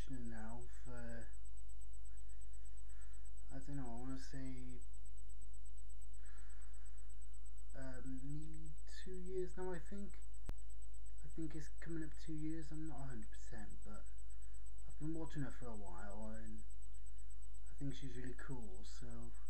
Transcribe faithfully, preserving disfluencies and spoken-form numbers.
watching her now for, I don't know, I want to say um, nearly two years now, I think. I think it's coming up two years, I'm not one hundred percent, but I've been watching her for a while and I think she's really cool, so